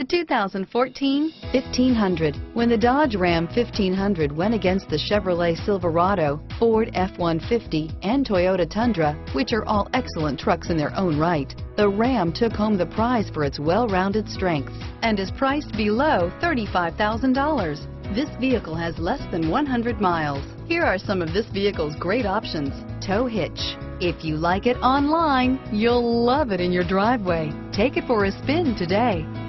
The 2014 1500. When the Dodge Ram 1500 went against the Chevrolet Silverado, Ford F-150, and Toyota Tundra, which are all excellent trucks in their own right, the Ram took home the prize for its well-rounded strengths and is priced below $35,000. This vehicle has less than 100 miles. Here are some of this vehicle's great options: tow hitch. If you like it online, you'll love it in your driveway. Take it for a spin today.